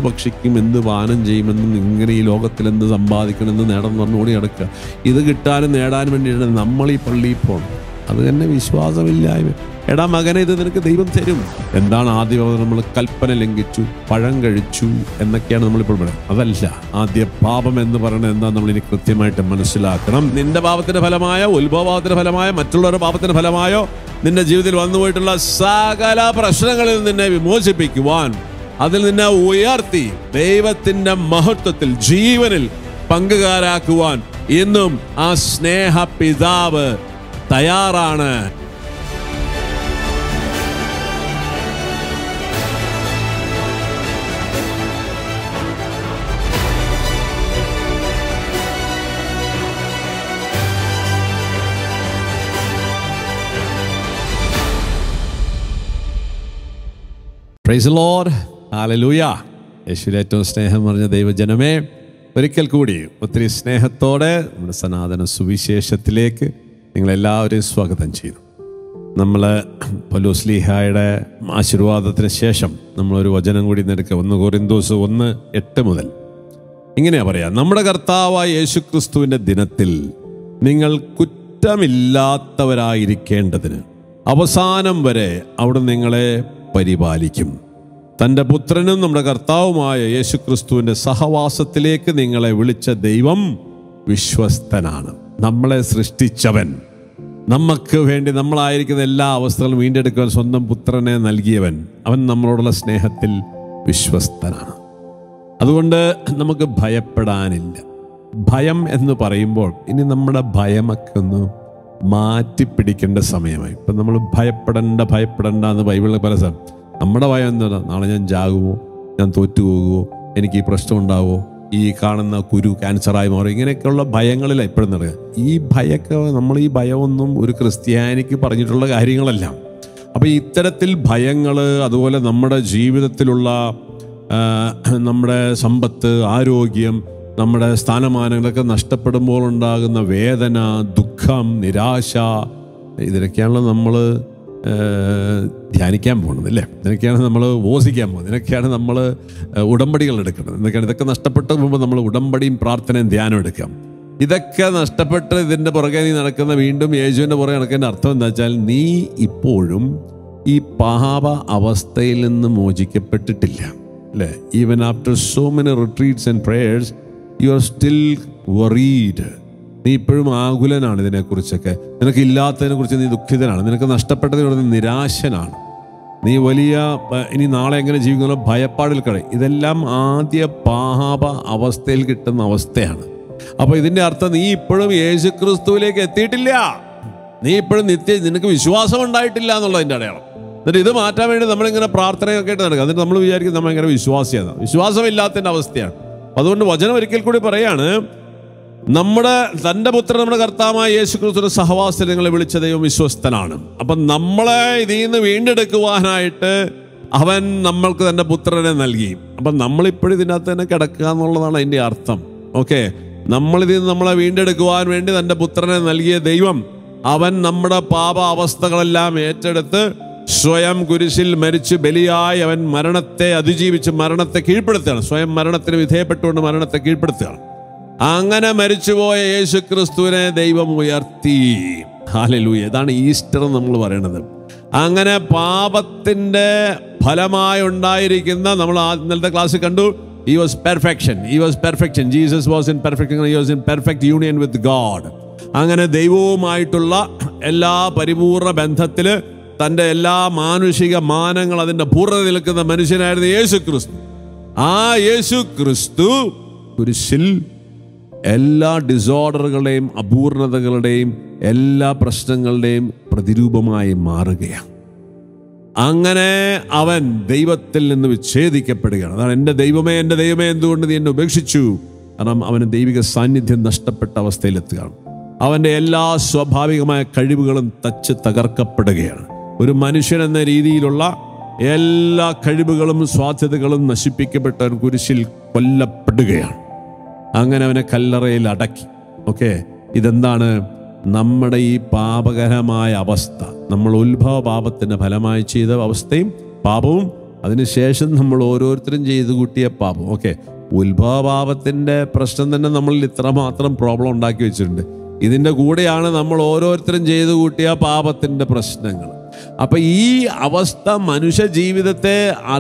ഭക്ഷിക്കും, എന്ത് പാനം ചെയ്യുമെന്നും, ഇങ്ങനെ ഈ ലോകത്തിൽ എന്ത് സമ്പാദിക്കണം, എന്ത് നേടണം എന്ന് ഓടി നടക്കുക. ഇത് കിട്ടാനും നേടാനും വേണ്ടിയാണ് നമ്മൾ ഈ പള്ളിയിൽ പോകണം. അത് തന്നെ വിശ്വാസമില്ലായ്മ. എടാ മകനെ, ഇത് നിനക്ക് ദൈവം തരും. എന്താണ് ആദ്യം നമ്മൾ കൽപ്പന ലംഘിച്ചു, പഴം കഴിച്ചു എന്നൊക്കെയാണ് നമ്മളിപ്പോൾ പറയുന്നത്. അതല്ല, ആദ്യ പാപം എന്ന് പറയുന്നത് എന്താ നമ്മൾ ഇനി കൃത്യമായിട്ട് മനസ്സിലാക്കണം. നിന്റെ പാപത്തിന്റെ ഫലമായോ, ഉത്ഭവപാപത്തിന്റെ ഫലമായോ, മറ്റുള്ളവരുടെ പാപത്തിന്റെ ഫലമായോ നിന്റെ ജീവിതത്തിൽ വന്നുപോയിട്ടുള്ള സകല പ്രശ്നങ്ങളിൽ നിന്നെ വിമോചിപ്പിക്കുവാൻ, അതിൽ നിന്നെ ഉയർത്തി ദൈവത്തിന്റെ മഹത്വത്തിൽ, ജീവനിൽ പങ്കുകാരാക്കുവാൻ ഇന്നും ആ സ്നേഹ പിതാവ് തയ്യാറാണ്. Praise the Lord, hallelujah. യേശുവിൽ ഏറ്റവും സ്നേഹം പറഞ്ഞ ദൈവജനമേ, ഒരിക്കൽ കൂടി ഒത്തിരി സ്നേഹത്തോടെ നമ്മുടെ സനാതന സുവിശേഷത്തിലേക്ക് നിങ്ങളെല്ലാവരെയും സ്വാഗതം ചെയ്തു. നമ്മൾ പൗലോസ്ലീഹായുടെ ആശീർവാദത്തിന് ശേഷം നമ്മളൊരു വചനം കൂടി എടുക്കുക. 1 കൊരിന്തോസ് 1:8 മുതൽ ഇങ്ങനെയാ പറയാ: നമ്മുടെ കർത്താവായ യേശുക്രിസ്തുവിൻ്റെ ദിനത്തിൽ നിങ്ങൾ കുറ്റമില്ലാത്തവരായിരിക്കേണ്ടതിന് അവസാനം വരെ അവിടെ നിങ്ങളെ പരിപാലിക്കും. തൻ്റെ പുത്രനും നമ്മുടെ കർത്താവുമായ യേശുക്രിസ്തുവിൻ്റെ സഹവാസത്തിലേക്ക് നിങ്ങളെ വിളിച്ച ദൈവം വിശ്വസ്തനാണ്. നമ്മളെ സൃഷ്ടിച്ചവൻ, നമുക്ക് വേണ്ടി നമ്മളായിരിക്കുന്ന എല്ലാ അവസ്ഥകളും വീണ്ടെടുക്കുവാൻ സ്വന്തം പുത്രനെ നൽകിയവൻ, അവൻ നമ്മളോടുള്ള സ്നേഹത്തിൽ വിശ്വസ്തനാണ്. അതുകൊണ്ട് നമുക്ക് ഭയപ്പെടാനില്ല. ഭയം എന്ന് പറയുമ്പോൾ ഇനി നമ്മുടെ ഭയമൊക്കെ ഒന്ന് മാറ്റിപ്പിടിക്കേണ്ട സമയമായി. ഇപ്പം നമ്മൾ ഭയപ്പെടണ്ട എന്ന് ബൈബിളിൽ പല സ്ഥലം. നമ്മുടെ ഭയം എന്താണ്? നാളെ ഞാൻ ചാകുമോ, ഞാൻ തോറ്റുപോകുമോ, എനിക്ക് ഈ പ്രശ്നം ഉണ്ടാവുമോ, ഈ കാണുന്ന കുരു ക്യാൻസറായി മാറും, ഇങ്ങനെയൊക്കെയുള്ള ഭയങ്ങളിലാണ് എപ്പോഴും നടക്കുക. ഈ ഭയമൊന്നും ഒരു ക്രിസ്ത്യാനിക്ക് പറഞ്ഞിട്ടുള്ള കാര്യങ്ങളല്ല. അപ്പോൾ ഇത്തരത്തിൽ ഭയങ്ങൾ, അതുപോലെ നമ്മുടെ ജീവിതത്തിലുള്ള നമ്മുടെ സമ്പത്ത്, ആരോഗ്യം, നമ്മുടെ സ്ഥാനമാനങ്ങളൊക്കെ നഷ്ടപ്പെടുമ്പോൾ ഉണ്ടാകുന്ന വേദന, ദുഃഖം, നിരാശ, ഇതിനൊക്കെയാണല്ലോ നമ്മൾ ധ്യാനിക്കാൻ പോകുന്നത്, അല്ലേ? ഇതിനൊക്കെയാണ് നമ്മൾ വോസിക്കാൻ പോകുന്നത്, ഇതിനൊക്കെയാണ് നമ്മൾ ഉടമ്പടികൾ എടുക്കുന്നത്. ഇതൊക്കെ നഷ്ടപ്പെട്ട് പോകുമ്പോൾ നമ്മൾ ഉടമ്പടിയും പ്രാർത്ഥനയും ധ്യാനം എടുക്കാം. ഇതൊക്കെ നഷ്ടപ്പെട്ട് ഇതിൻ്റെ പുറകെ നീ നടക്കുന്ന, വീണ്ടും യേശുവിൻ്റെ പുറകെ നടക്കേണ്ട അർത്ഥം എന്താ വെച്ചാൽ, നീ ഇപ്പോഴും ഈ പാപ അവസ്ഥയിൽ നിന്ന് മോചിക്കപ്പെട്ടിട്ടില്ല, അല്ലേ? Even after so many retreats and prayers you are still worried. നീ ഇപ്പോഴും ആകുലനാണ് ഇതിനെക്കുറിച്ചൊക്കെ. നിനക്ക് ഇല്ലാത്തതിനെ കുറിച്ച് നീ ദുഃഖിതനാണ്. നിനക്ക് നഷ്ടപ്പെട്ടതിനോട് നിരാശനാണ്. നീ വലിയ ഇനി നാളെ എങ്ങനെ ജീവിക്കുന്ന ഭയപ്പാടിൽ കഴിയും. ഇതെല്ലാം ആദ്യ പാപ അവസ്ഥയിൽ കിട്ടുന്ന അവസ്ഥയാണ്. അപ്പോൾ ഇതിൻ്റെ അർത്ഥം നീ ഇപ്പോഴും യേശുക്രിസ്തുവിലേക്ക് എത്തിയിട്ടില്ല. നീ ഇപ്പോഴും നിനക്ക് വിശ്വാസം ഉണ്ടായിട്ടില്ല എന്നുള്ളതിൻ്റെ അടയാളം. എന്നിട്ട് ഇത് മാറ്റാൻ വേണ്ടി നമ്മളിങ്ങനെ പ്രാർത്ഥനയൊക്കെ ആയിട്ട് നടക്കുക. എന്നിട്ട് നമ്മൾ വിചാരിക്കും നമ്മളിങ്ങനെ വിശ്വാസിയാണ്. വിശ്വാസമില്ലാത്തതിൻ്റെ അവസ്ഥയാണ്. അതുകൊണ്ട് വചനം ഒരിക്കൽ കൂടി പറയാണ്, തൻ്റെ പുത്രൻ നമ്മുടെ കർത്താവായ യേശുക്രിസ്തുവിന്റെ സഹവാസത്തിൽ നിങ്ങളെ വിളിച്ച ദൈവം വിശ്വസ്തനാണ്. അപ്പം നമ്മളെ ഇതിൽ നിന്ന് വീണ്ടെടുക്കുവാനായിട്ട് അവൻ നമ്മൾക്ക് തൻ്റെ പുത്രനെ നൽകി. അപ്പം നമ്മളിപ്പോഴും ഇതിനകത്ത് തന്നെ കിടക്കുക എന്നുള്ളതാണ് അതിൻ്റെ അർത്ഥം. ഓക്കെ, നമ്മളിതിൽ നിന്ന് നമ്മളെ വീണ്ടെടുക്കുവാൻ വേണ്ടി തൻ്റെ പുത്രനെ നൽകിയ ദൈവം, അവൻ നമ്മുടെ പാപ അവസ്ഥകളെല്ലാം ഏറ്റെടുത്ത് സ്വയം കുരിശിൽ മരിച്ച് ബലിയായി അവൻ മരണത്തെ അതിജീവിച്ച് മരണത്തെ കീഴ്പ്പെടുത്തുകയാണ്. സ്വയം മരണത്തിന് വിധേയപ്പെട്ടുകൊണ്ട് മരണത്തെ കീഴ്പ്പെടുത്തുകയാണ്. അങ്ങനെ മരിച്ചുപോയ യേശുക്രിസ്തുവിനെ ദൈവം ഉയർത്തി. ഹല്ലേലൂയ. ഇതാണ് ഈസ്റ്റർ നമ്മൾ പറയുന്നത്. അങ്ങനെ പാപത്തിന്റെ ഫലമായി ഉണ്ടായിരിക്കുന്ന, നമ്മൾ ഇന്നലത്തെ ക്ലാസ്സിൽ കണ്ടു, he was perfection. Jesus was in perfection. He was in perfect union with God. അങ്ങനെ ദൈവവുമായിട്ടുള്ള എല്ലാ പരിപൂർണ ബന്ധത്തില് തൻ്റെ എല്ലാ മാനുഷിക മാനങ്ങൾ അതിൻ്റെ പൂർണ്ണത നിൽക്കുന്ന മനുഷ്യനായിരുന്നു യേശുക്രിസ്തു. ആ യേശുക്രിസ്തു കുരിശിൽ എല്ലാ ഡിസോർഡറുകളുടെയും അപൂർണതകളുടെയും എല്ലാ പ്രശ്നങ്ങളുടെയും പ്രതിരൂപമായി മാറുകയാണ്. അങ്ങനെ അവൻ ദൈവത്തിൽ നിന്ന് വിച്ഛേദിക്കപ്പെടുകയാണ്. അതാണ് എൻ്റെ ദൈവമേ എന്തുകൊണ്ട് നീ എന്നെ ഉപേക്ഷിച്ചു. കാരണം അവന് ദൈവിക സാന്നിധ്യം നഷ്ടപ്പെട്ട അവസ്ഥയിലെത്തുകയാണ്. അവൻ്റെ എല്ലാ സ്വാഭാവികമായ കഴിവുകളും തകർക്കപ്പെടുകയാണ്. ഒരു മനുഷ്യൻ എന്ന രീതിയിലുള്ള എല്ലാ കഴിവുകളും സാധ്യതകളും നശിപ്പിക്കപ്പെട്ടവൻ കുരിശിൽ കൊല്ലപ്പെടുകയാണ്. അങ്ങനെ അവനെ കല്ലറയിൽ അടക്കി. ഓക്കെ, ഇതെന്താണ്? നമ്മുടെ ഈ പാപകരമായ അവസ്ഥ, നമ്മൾ ഉത്ഭവ പാപത്തിൻ്റെ ഫലമായി ചെയ്ത അവസ്ഥയും പാപവും അതിനുശേഷം നമ്മൾ ഓരോരുത്തരും ചെയ്തു കൂട്ടിയ പാപം. ഓക്കെ, ഉത്ഭവപാപത്തിൻ്റെ പ്രശ്നം തന്നെ നമ്മളിൽ ഇത്രമാത്രം പ്രോബ്ലം ഉണ്ടാക്കി വെച്ചിട്ടുണ്ട്. ഇതിൻ്റെ കൂടെയാണ് നമ്മൾ ഓരോരുത്തരും ചെയ്തു കൂട്ടിയ പാപത്തിൻ്റെ പ്രശ്നങ്ങൾ. അപ്പം ഈ അവസ്ഥ മനുഷ്യ ജീവിതത്തെ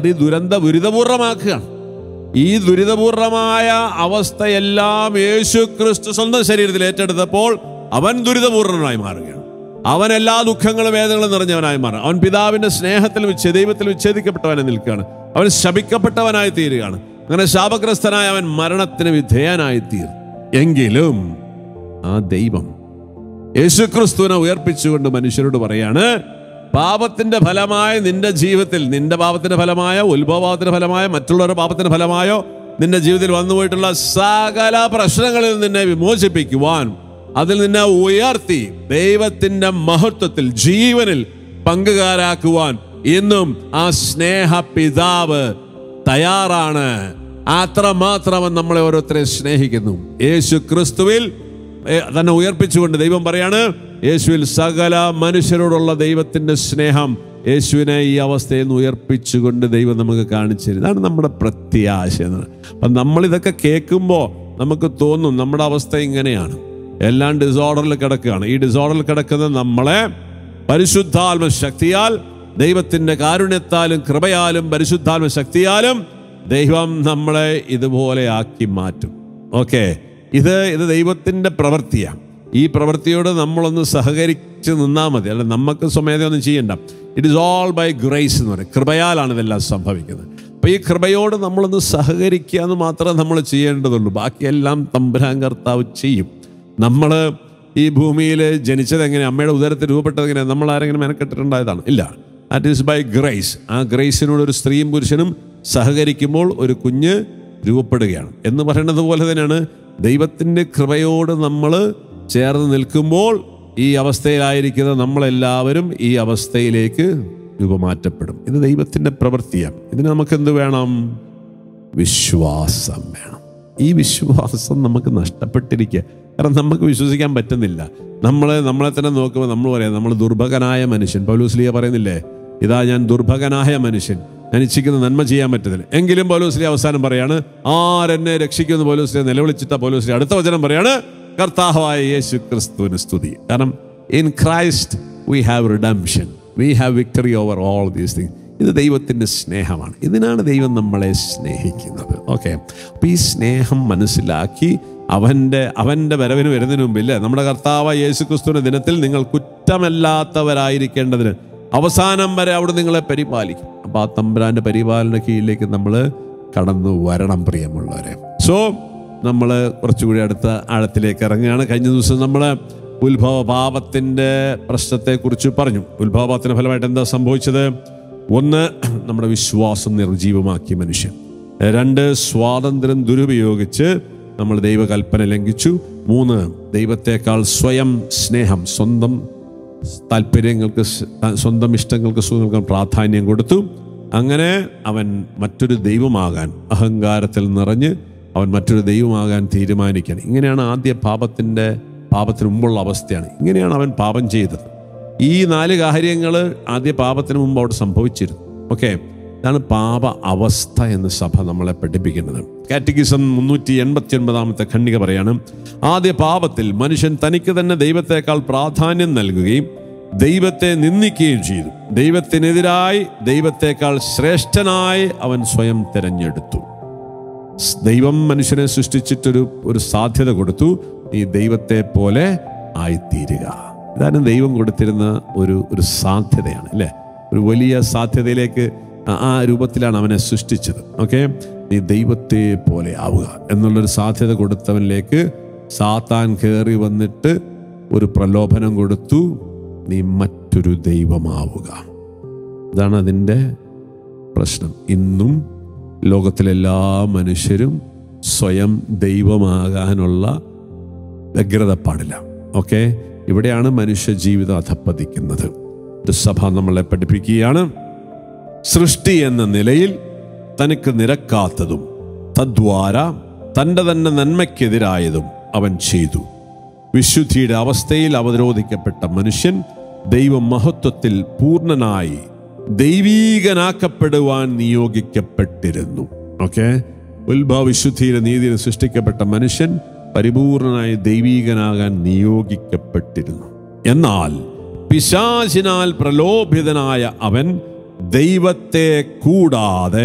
ദുരിതപൂർവമാക്കുകയാണ്. ഈ ദുരിതപൂർവമായ അവസ്ഥയെല്ലാം യേശു ക്രിസ്തു സ്വന്തം ശരീരത്തിൽ ഏറ്റെടുത്തപ്പോൾ അവൻ ദുരിതപൂർണനായി മാറുകയാണ്. അവൻ എല്ലാ ദുഃഖങ്ങളും വേദനകളും നിറഞ്ഞവനായി മാറും. അവൻ പിതാവിൻ്റെ സ്നേഹത്തിൽ ദൈവത്തിൽ വിച്ഛേദിക്കപ്പെട്ടവനായി നിൽക്കുകയാണ്. അവൻ ശപിക്കപ്പെട്ടവനായി തീരുകയാണ്. അങ്ങനെ ശാപഗ്രസ്തനായ അവൻ മരണത്തിന് വിധേയനായി തീർന്നു. എങ്കിലും ആ ദൈവം യേശുക്രിസ്തുവിനെ ഉയർപ്പിച്ചുകൊണ്ട് മനുഷ്യരോട് പറയാണ്, പാപത്തിന്റെ ഫലമായ നിന്റെ ജീവിതത്തിൽ, നിന്റെ പാപത്തിന്റെ ഫലമായ, ഉത്ഭവപാപത്തിന്റെ ഫലമായ, മറ്റുള്ളവരുടെ പാപത്തിന്റെ ഫലമായോ നിന്റെ ജീവിതത്തിൽ വന്നുപോയിട്ടുള്ള സകല പ്രശ്നങ്ങളിൽ നിന്നെ വിമോചിപ്പിക്കുവാൻ, അതിൽ നിന്നെ ഉയർത്തി ദൈവത്തിന്റെ മഹത്വത്തിൽ, ജീവനിൽ പങ്കുകാരാക്കുവാൻ ഇന്നും ആ സ്നേഹ പിതാവ് തയ്യാറാണ്. അത്രമാത്രം നമ്മളെ ഓരോരുത്തരെ സ്നേഹിക്കുന്നു. യേശു ക്രിസ്തുവിൽ തന്നെ ഉയർപ്പിച്ചുകൊണ്ട് ദൈവം പറയാണ്, യേശുവിൽ സകല മനുഷ്യരോടുള്ള ദൈവത്തിന്റെ സ്നേഹം യേശുവിനെ ഈ അവസ്ഥയിൽ നിന്ന് ഉയർപ്പിച്ചുകൊണ്ട് ദൈവം നമുക്ക് കാണിച്ചു തരും. ഇതാണ് നമ്മുടെ പ്രത്യാശ. അപ്പം നമ്മളിതൊക്കെ കേൾക്കുമ്പോൾ നമുക്ക് തോന്നും നമ്മുടെ അവസ്ഥ ഇങ്ങനെയാണ്, എല്ലാം ഡിസോർഡറിൽ കിടക്കുകയാണ്. ഈ ഡിസോർഡറിൽ കിടക്കുന്നത് നമ്മളെ പരിശുദ്ധാത്മ ശക്തിയാൽ, ദൈവത്തിന്റെ കാരുണ്യത്താലും കൃപയാലും പരിശുദ്ധാത്മ ശക്തിയാലും ദൈവം നമ്മളെ ഇതുപോലെ ആക്കി മാറ്റും. ഓക്കെ, ഇത് ദൈവത്തിന്റെ പ്രവൃത്തിയാണ്. ഈ പ്രവൃത്തിയോട് നമ്മളൊന്ന് സഹകരിച്ച് നിന്നാൽ മതി. അല്ല, നമുക്ക് സ്വമേധയൊന്നും ചെയ്യണ്ട. It is all by grace എന്ന് പറയും. കൃപയാലാണ് ഇതെല്ലാം സംഭവിക്കുന്നത്. അപ്പോൾ ഈ കൃപയോട് നമ്മളൊന്ന് സഹകരിക്കുക എന്ന് മാത്രമേ നമ്മൾ ചെയ്യേണ്ടതുള്ളൂ. ബാക്കിയെല്ലാം തമ്പുരാൻ കർത്താവ് ചെയ്യും. നമ്മൾ ഈ ഭൂമിയിൽ ജനിച്ചത് എങ്ങനെ, അമ്മയുടെ ഉദരത്തിൽ രൂപപ്പെട്ടത് എങ്ങനെ, നമ്മൾ ആരെങ്കിലും മെനക്കെട്ടിട്ടുണ്ടായതാണ്? ഇല്ല. That is by grace. ആ ഗ്രേസിനോട് ഒരു സ്ത്രീയും പുരുഷനും സഹകരിക്കുമ്പോൾ ഒരു കുഞ്ഞ് രൂപപ്പെടുകയാണ് എന്ന് പറയുന്നത് പോലെ തന്നെയാണ് ദൈവത്തിൻ്റെ കൃപയോട് നമ്മൾ ചേർന്ന് നിൽക്കുമ്പോൾ ഈ അവസ്ഥയിലായിരിക്കുന്ന നമ്മളെല്ലാവരും ഈ അവസ്ഥയിലേക്ക് രൂപമാറ്റപ്പെടും. ഇത് ദൈവത്തിൻ്റെ പ്രവൃത്തിയാണ്. ഇതിന് നമുക്ക് എന്ത് വേണം? വിശ്വാസം വേണം. ഈ വിശ്വാസം നമുക്ക് നഷ്ടപ്പെട്ടിരിക്കുക. കാരണം നമുക്ക് വിശ്വസിക്കാൻ പറ്റുന്നില്ല. നമ്മളെ തന്നെ നോക്കുമ്പോൾ നമ്മൾ പറയാം, നമ്മൾ ദുർഭകനായ മനുഷ്യൻ. പൗലോസ്ലീഹ പറയുന്നില്ലേ, ഇതാ ഞാൻ ദുർഭകനായ മനുഷ്യൻ, ഞാൻ ഇച്ഛിക്കുന്ന നന്മ ചെയ്യാൻ പറ്റുന്നില്ല. എങ്കിലും പൗലോസ്ലീഹ അവസാനം പറയാണ്, ആരെന്നെ രക്ഷിക്കുമെന്ന് പൗലോസ്ലീഹ നിലവിളിച്ചിട്ട പൗലോസ്ലീഹ അടുത്ത വചനം പറയാണ്, കർത്താവായ യേശു ക്രിസ്തുവിന് സ്തുതി. കാരണം in Christ we have redemption, we have victory over all these things. ഇത് ദൈവത്തിൻ്റെ സ്നേഹമാണ്. ഇതിനാണ് ദൈവം നമ്മളെ സ്നേഹിക്കുന്നത്. ഓക്കെ, അപ്പം ഈ സ്നേഹം മനസ്സിലാക്കി അവൻ്റെ വരവിന് വരുന്നതിന് മുമ്പില്ല, നമ്മുടെ കർത്താവ് യേശു ക്രിസ്തുവിൻ്റെ ദിനത്തിൽ നിങ്ങൾ കുറ്റമല്ലാത്തവരായിരിക്കേണ്ടതിന് അവസാനം വരെ അവിടെ നിങ്ങളെ പരിപാലിക്കും. അപ്പം ആ തമ്പുരാൻ്റെ പരിപാലന കീഴിലേക്ക് നമ്മൾ കടന്നു വരണം പ്രിയമുള്ളവരെ. സോ നമ്മൾ കുറച്ചുകൂടി അടുത്ത ആഴത്തിലേക്ക് ഇറങ്ങുകയാണ്. കഴിഞ്ഞ ദിവസം നമ്മൾ ഉത്ഭവപാപത്തിൻ്റെ പ്രശ്നത്തെക്കുറിച്ച് പറഞ്ഞു. ഉത്ഭവപാപത്തിൻ്റെ ഫലമായിട്ട് എന്താ സംഭവിച്ചത്? 1, നമ്മുടെ വിശ്വാസം നിർജീവമാക്കി മനുഷ്യൻ. 2, സ്വാതന്ത്ര്യം ദുരുപയോഗിച്ച് നമ്മൾ ദൈവകൽപ്പന ലംഘിച്ചു. 3, ദൈവത്തെക്കാൾ സ്വയം സ്നേഹം, സ്വന്തം താല്പര്യങ്ങൾക്ക്, സ്വന്തം ഇഷ്ടങ്ങൾക്ക്, സുഖങ്ങൾക്ക് പ്രാധാന്യം കൊടുത്തു. അങ്ങനെ അവൻ മറ്റൊരു ദൈവമാകാൻ, അഹങ്കാരത്തിൽ നിറഞ്ഞ് അവൻ മറ്റൊരു ദൈവമാകാൻ തീരുമാനിക്കാൻ. ഇങ്ങനെയാണ് ആദ്യ പാപത്തിന് മുമ്പുള്ള അവസ്ഥയാണ്. ഇങ്ങനെയാണ് അവൻ പാപം ചെയ്തത്. ഈ 4 കാര്യങ്ങൾ ആദ്യ പാപത്തിന് മുമ്പ് അവിടെ സംഭവിച്ചിരുന്നു. ഓക്കെ, ഇതാണ് പാപ അവസ്ഥ എന്ന് സഭ നമ്മളെ പഠിപ്പിക്കുന്നത്. കാറ്റഗിസം 389 ഖണ്ഡിക പറയാണ്, ആദ്യ പാപത്തിൽ മനുഷ്യൻ തനിക്ക് തന്നെ ദൈവത്തെക്കാൾ പ്രാധാന്യം നൽകുകയും ദൈവത്തെ നിന്ദിക്കുകയും ചെയ്തു. ദൈവത്തിനെതിരായി ദൈവത്തെക്കാൾ ശ്രേഷ്ഠനായി അവൻ സ്വയം തിരഞ്ഞെടുത്തു. ദൈവം മനുഷ്യനെ സൃഷ്ടിച്ചിട്ടൊരു സാധ്യത കൊടുത്തു, നീ ദൈവത്തെ പോലെ ആയിത്തീരുക. ഇതാണ് ദൈവം കൊടുത്തിരുന്ന ഒരു സാധ്യതയാണ്, അല്ലേ? ഒരു വലിയ സാധ്യതയിലേക്ക് ആ രൂപത്തിലാണ് അവനെ സൃഷ്ടിച്ചത്. ഓക്കെ, നീ ദൈവത്തെ പോലെ ആവുക എന്നുള്ളൊരു സാധ്യത കൊടുത്തവനിലേക്ക് സാത്താൻ കയറി വന്നിട്ട് ഒരു പ്രലോഭനം കൊടുത്തു, നീ മറ്റൊരു ദൈവമാവുക. ഇതാണ് അതിൻ്റെ പ്രശ്നം. ഇന്നും ലോകത്തിലെല്ലാ മനുഷ്യരും സ്വയം ദൈവമാകാനുള്ള വ്യഗ്രത പാടില്ല. ഓക്കെ, ഇവിടെയാണ് മനുഷ്യ ജീവിതം അധപ്പതിക്കുന്നത്. സഭ നമ്മളെ പഠിപ്പിക്കുകയാണ്, സൃഷ്ടി എന്ന നിലയിൽ തനിക്ക് നിരക്കാത്തതും തദ്വാര തൻ്റെ തന്നെ നന്മയ്ക്കെതിരായതും അവൻ ചെയ്തു. വിശുദ്ധിയുടെ അവസ്ഥയിൽ അവരോധിക്കപ്പെട്ട മനുഷ്യൻ ദൈവമഹത്വത്തിൽ പൂർണ്ണനായി ദൈവീകനാക്കപ്പെടുവാൻ നിയോഗിക്കപ്പെട്ടിരുന്നു. ഓക്കെ, ഉത്ഭവവിശുദ്ധിയിലെ നീതിയിൽ സൃഷ്ടിക്കപ്പെട്ട മനുഷ്യൻ പരിപൂർണനായി ദൈവീകനാകാൻ നിയോഗിക്കപ്പെട്ടിരുന്നു. എന്നാൽ പിശാചിനാൽ പ്രലോഭിതനായ അവൻ ദൈവത്തെ കൂടാതെ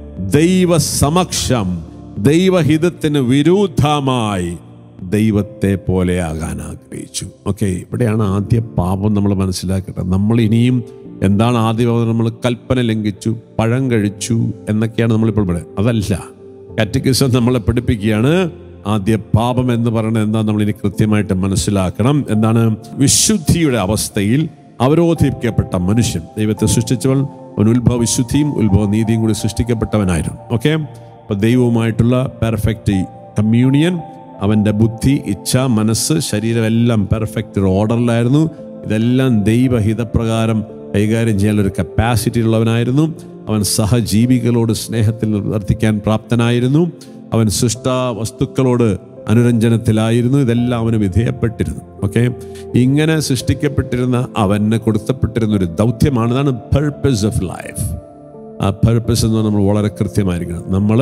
ദൈവസമക്ഷം ദൈവഹിതത്തിന് വിരുദ്ധമായി ദൈവത്തെ പോലെ ആകാൻ ആഗ്രഹിച്ചു. ഓക്കെ, ഇവിടെയാണ് ആദ്യ പാപം നമ്മൾ മനസ്സിലാക്കേണ്ടത്. നമ്മൾ ഇനിയും എന്താണ് ആദ്യ പാപം? നമ്മൾ കൽപ്പന ലംഘിച്ചു, പഴം കഴിച്ചു എന്നൊക്കെയാണ് നമ്മളിപ്പോൾ പറയുന്നത്. അതല്ല, കാറ്റക്കിസം നമ്മളെ പഠിപ്പിക്കുകയാണ് ആദ്യ പാപം എന്ന് പറയുന്നത് എന്താ നമ്മൾ ഇനി കൃത്യമായിട്ട് മനസ്സിലാക്കണം. എന്താണ്? വിശുദ്ധിയുടെ അവസ്ഥയിൽ അവരോധിക്കപ്പെട്ട മനുഷ്യൻ. ദൈവത്തെ സൃഷ്ടിച്ചവൻ അവൻ ഉത്ഭവ വിശുദ്ധിയും ഉത്ഭവ നീതിയും കൂടി സൃഷ്ടിക്കപ്പെട്ടവനായിരുന്നു. ഓക്കെ, അപ്പോൾ ദൈവവുമായിട്ടുള്ള പെർഫെക്റ്റ് കമ്മ്യൂണിയൻ, അവൻ്റെ ബുദ്ധി, ഇച്ഛ, മനസ്സ്, ശരീരം എല്ലാം പെർഫെക്റ്റ് ഓർഡറിലായിരുന്നു. ഇതെല്ലാം ദൈവഹിതപ്രകാരം കൈകാര്യം ചെയ്യാനൊരു കപ്പാസിറ്റി ഉള്ളവനായിരുന്നു. അവൻ സഹജീവികളോട് സ്നേഹത്തിൽ വർത്തിക്കാൻ പ്രാപ്തനായിരുന്നു. അവൻ സൃഷ്ടാ വസ്തുക്കളോട് അനുരഞ്ജനത്തിലായിരുന്നു. ഇതെല്ലാം അവന് വിധേയപ്പെട്ടിരുന്നു. ഓക്കെ, ഇങ്ങനെ സൃഷ്ടിക്കപ്പെട്ടിരുന്ന അവന് കൊടുത്തപ്പെട്ടിരുന്ന ഒരു ദൗത്യമാണ്. അതാണ് പർപ്പസ് ഓഫ് ലൈഫ്. ആ പർപ്പസ് എന്ന് പറഞ്ഞാൽ നമ്മൾ വളരെ കൃത്യമായിരിക്കണം. നമ്മൾ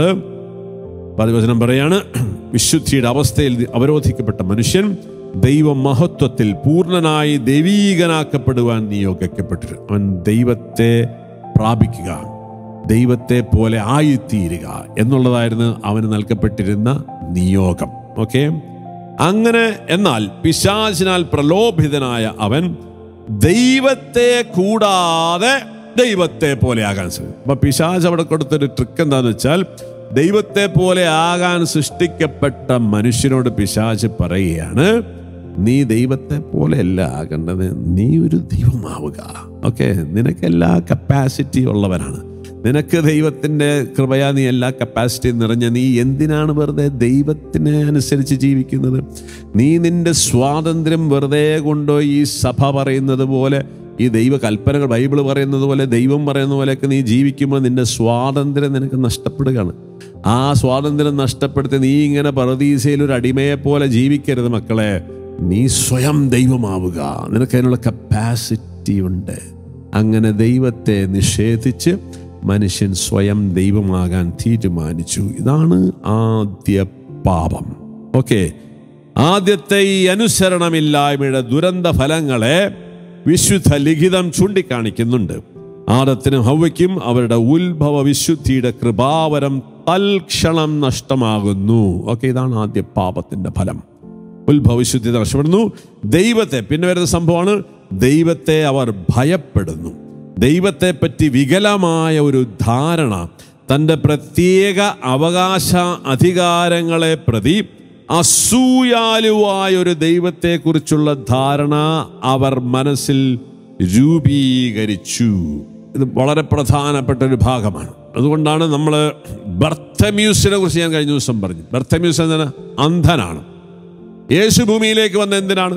വചനം പറയാണ്, വിശുദ്ധിയുടെ അവസ്ഥയിൽ അവരോധിക്കപ്പെട്ട മനുഷ്യൻ ദൈവമഹത്വത്തിൽ പൂർണ്ണനായി ദൈവീകനാക്കപ്പെടുവാൻ നിയോഗിക്കപ്പെട്ടിരുന്നു. അവൻ ദൈവത്തെ പ്രാപിക്കുക, ദൈവത്തെ പോലെ ആയിത്തീരുക എന്നുള്ളതായിരുന്നു അവന് നൽകപ്പെട്ടിരുന്ന നിയോഗം. ഓക്കെ, അങ്ങനെ എന്നാൽ പിശാചിനാൽ പ്രലോഭിതനായ അവൻ ദൈവത്തെ കൂടാതെ ദൈവത്തെ പോലെ ആകാൻ ശ്രമിക്കും. അപ്പൊ പിശാച് അവിടെ കൊടുത്തൊരു ട്രിക്ക് എന്താന്ന് വെച്ചാൽ, ദൈവത്തെ പോലെ ആകാൻ സൃഷ്ടിക്കപ്പെട്ട മനുഷ്യനോട് പിശാച് പറയുകയാണ്, നീ ദൈവത്തെ പോലെയല്ല ആകേണ്ടത്, നീ ഒരു ദൈവമാവുക. ഓക്കെ, നിനക്ക് എല്ലാ കപ്പാസിറ്റി ഉള്ളവനാണ്, നിനക്ക് ദൈവത്തിൻ്റെ കൃപയാ, നീ എല്ലാ കപ്പാസിറ്റിയും നിറഞ്ഞ നീ എന്തിനാണ് വെറുതെ ദൈവത്തിന് അനുസരിച്ച് ജീവിക്കുന്നത്? നീ നിന്റെ സ്വാതന്ത്ര്യം വെറുതെ കൊണ്ടുപോയി ഈ സഭ പറയുന്നത് പോലെ, ഈ ദൈവ കൽപ്പനകൾ ബൈബിള് പറയുന്നത് പോലെ, ദൈവം പറയുന്ന പോലെയൊക്കെ നീ ജീവിക്കുമ്പോൾ നിന്റെ സ്വാതന്ത്ര്യം നിനക്ക് നഷ്ടപ്പെടുകയാണ്. ആ സ്വാതന്ത്ര്യം നഷ്ടപ്പെടുത്തി നീ ഇങ്ങനെ പറുദീസയിൽ ഒരു അടിമയെ പോലെ ജീവിക്കരുത് മക്കളെ. നീ സ്വയം ദൈവമാവുക, നിനക്ക് അതിനുള്ള കപ്പാസിറ്റി ഉണ്ട്. അങ്ങനെ ദൈവത്തെ നിഷേധിച്ച് മനുഷ്യൻ സ്വയം ദൈവമാകാൻ തീരുമാനിച്ചു. ഇതാണ് ആദ്യ പാപം. ഓക്കെ, ആദ്യത്തെ ഈ അനുസരണമില്ലായ്മയുടെ ദുരന്ത ഫലങ്ങളെ വിശുദ്ധ ലിഖിതം ചൂണ്ടിക്കാണിക്കുന്നുണ്ട്. ആദത്തിനും ഹവ്വയ്ക്കും അവരുടെ ഉത്ഭവ വിശുദ്ധിയുടെ കൃപാവരം തൽക്ഷണം നഷ്ടമാകുന്നു. ഓക്കെ, ഇതാണ് ആദ്യ പാപത്തിന്റെ ഫലം. ഉത്ഭവ വിശുദ്ധി നഷ്ടപ്പെടുന്നു. ദൈവത്തെ, പിന്നെ വരുന്ന സംഭവമാണ്, ദൈവത്തെ അവർ ഭയപ്പെടുന്നു. ദൈവത്തെ പറ്റി വികലമായ ഒരു ധാരണ, തൻ്റെ പ്രത്യേക അവകാശ അധികാരങ്ങളെ പ്രതി അസൂയാലുവായ ഒരു ദൈവത്തെക്കുറിച്ചുള്ള ധാരണ അവർ മനസ്സിൽ രൂപീകരിച്ചു. ഇത് വളരെ പ്രധാനപ്പെട്ട ഒരു ഭാഗമാണ്. അതുകൊണ്ടാണ് നമ്മൾ ബർത്തമ്യൂസിനെ കുറിച്ച് ഞാൻ കഴിഞ്ഞ ദിവസം പറഞ്ഞു. ബർത്തമ്യൂസ് എന്താണ്? അന്ധനാണ്. യേശു ഭൂമിയിലേക്ക് വന്ന എന്തിനാണ്?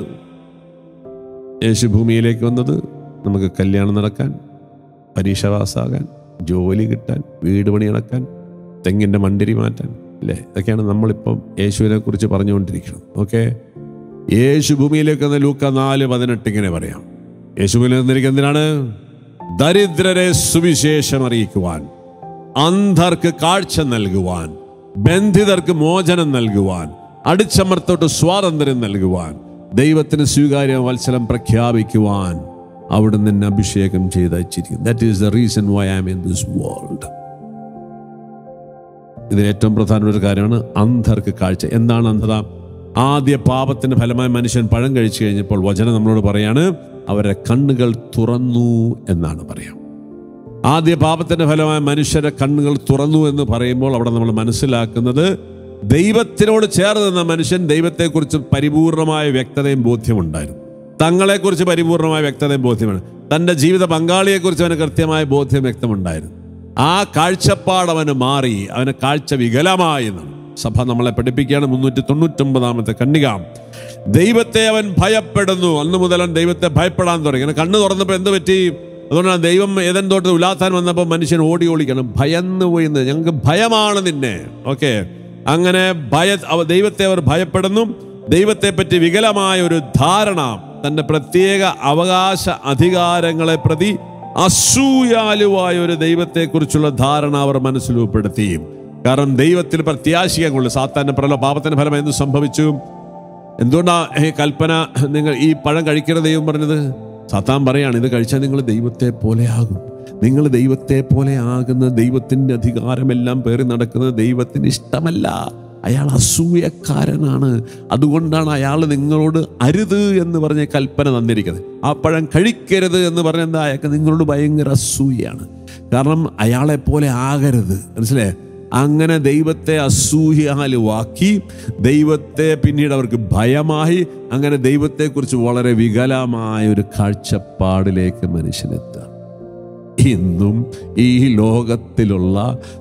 യേശു ഭൂമിയിലേക്ക് വന്നത് നമുക്ക് കല്യാണം നടക്കാൻ, പരീക്ഷ പാസ്സാകാൻ, ജോലി കിട്ടാൻ, വീട് പണി നടക്കാൻ, തെങ്ങിൻ്റെ മണ്ടിരി മാറ്റാൻ, അല്ലേ? ഇതൊക്കെയാണ് നമ്മളിപ്പം യേശുവിനെ കുറിച്ച് പറഞ്ഞുകൊണ്ടിരിക്കുന്നത്. ഓക്കെ, യേശു ഭൂമിയിലേക്ക് വന്ന ലൂക്ക 4:18 ഇങ്ങനെ പറയാം. യേശു ഭൂമിയിൽ വന്നിരിക്കുന്നത് എന്തിനാണ്? ദരിദ്രരെ സുവിശേഷം അറിയിക്കുവാൻ, അന്ധർക്ക് കാഴ്ച നൽകുവാൻ, ബന്ധിതർക്ക് മോചനം നൽകുവാൻ, അടിച്ചമർത്തോട്ട് സ്വാതന്ത്ര്യം നൽകുവാൻ, ദൈവത്തിന് സ്വീകാര്യ വത്സരം പ്രഖ്യാപിക്കുവാൻ അവിടുന്ന് എന്നെ അഭിഷേകം ചെയ്തയച്ചിരിക്കുന്നു. That is the reason why I am in this world. ഇതിന് ഏറ്റവും പ്രധാനപ്പെട്ട ഒരു കാര്യമാണ് അന്ധർക്ക് കാഴ്ച. എന്താണ് അന്ധത? ആദ്യ പാപത്തിന്റെ ഫലമായി മനുഷ്യൻ പഴം കഴിച്ചു കഴിഞ്ഞപ്പോൾ വചനം നമ്മളോട് പറയാണ്, അവരുടെ കണ്ണുകൾ തുറന്നു എന്നാണ് പറയാം. ആദ്യ പാപത്തിന്റെ ഫലമായി മനുഷ്യരുടെ കണ്ണുകൾ തുറന്നു എന്ന് പറയുമ്പോൾ അവിടെ നമ്മൾ മനസ്സിലാക്കുന്നത്, ദൈവത്തിനോട് ചേർന്ന് നിന്ന മനുഷ്യൻ ദൈവത്തെക്കുറിച്ച് പരിപൂർണമായ വ്യക്തതയും ബോധ്യമുണ്ടായിരുന്നു. തങ്ങളെക്കുറിച്ച് പരിപൂർണമായ വ്യക്തതയും ബോധ്യമാണ്. തൻ്റെ ജീവിത പങ്കാളിയെക്കുറിച്ച് അവന് കൃത്യമായ ബോധ്യം വ്യക്തമുണ്ടായിരുന്നു. ആ കാഴ്ചപ്പാട് അവന് മാറി, അവന് കാഴ്ച വികലമായി എന്നാണ് സഭ നമ്മളെ പഠിപ്പിക്കുകയാണ്. 399 ഖണ്ഡിക. ദൈവത്തെ അവൻ ഭയപ്പെടുന്നു. അന്ന് മുതൽ അവൻ ദൈവത്തെ ഭയപ്പെടാൻ തുടങ്ങി. അങ്ങനെ കണ്ണ് തുറന്നപ്പോൾ എന്ത് പറ്റി? അതുകൊണ്ടാണ് ദൈവം ഏദൻ തോട്ടത്തിൽ ഉലാത്താൻ വന്നപ്പോൾ മനുഷ്യൻ ഓടിക്കണം, ഭയന്ന് പോയി, ഞങ്ങൾക്ക് ഭയമാണ് നിന്നെ. ഓക്കെ, അങ്ങനെ ദൈവത്തെ അവർ ഭയപ്പെടുന്നു. ദൈവത്തെ പറ്റി വികലമായ ഒരു ധാരണ, തൻ്റെ പ്രത്യേക അവകാശ അധികാരങ്ങളെ പ്രതി അസൂയാലുവായ ഒരു ദൈവത്തെക്കുറിച്ചുള്ള ധാരണ അവർ മനസ്സിൽ ഉൾപ്പെടുത്തി. കാരണം ദൈവത്തിൽ പ്രത്യാശിക്കാൻ കൊള്ളു. സാത്താന്റെ പാപത്തിന്റെ ഫലം എന്ത് സംഭവിച്ചു? എന്തുകൊണ്ടാ കൽപ്പന നിങ്ങൾ ഈ പഴം കഴിക്കരുത് ദൈവം പറഞ്ഞത്? സാത്താൻ പറയാണ്, ഇത് കഴിച്ചാൽ നിങ്ങൾ ദൈവത്തെ പോലെ ആകും. നിങ്ങൾ ദൈവത്തെ പോലെ ആകുന്ന ദൈവത്തിൻ്റെ അധികാരമെല്ലാം പേറി നടക്കുന്നത് ദൈവത്തിന് ഇഷ്ടമല്ല. അയാൾ അസൂയക്കാരനാണ്. അതുകൊണ്ടാണ് അയാൾ നിങ്ങളോട് അരുത് എന്ന് പറഞ്ഞ കൽപ്പന തന്നിരിക്കുന്നത്. ആ പഴം കഴിക്കരുത് എന്ന് പറഞ്ഞാൽ എന്താ? അയാൾക്ക് നിങ്ങളോട് ഭയങ്കര അസൂയാണ്. കാരണം അയാളെ പോലെ ആകരുത്. മനസ്സിലേ? അങ്ങനെ ദൈവത്തെ അസൂയാലുവാക്കി, ദൈവത്തെ പിന്നീട് അവർക്ക് ഭയമായി, അങ്ങനെ ദൈവത്തെക്കുറിച്ച് വളരെ വികലമായ ഒരു കാഴ്ചപ്പാടിലേക്ക് മനുഷ്യനെത്തുക. ഇന്നും ഈ ലോകത്തിലുള്ള